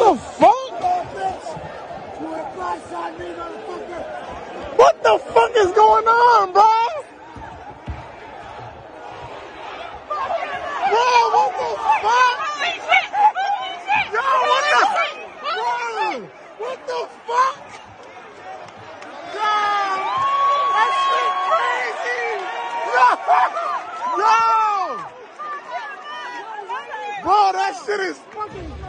the fuck? What the fuck is going on, bro? Bro, what the fuck? Yo, what the? Bro, what the fuck? Yo, that shit crazy. Yo, bro, that shit is fucking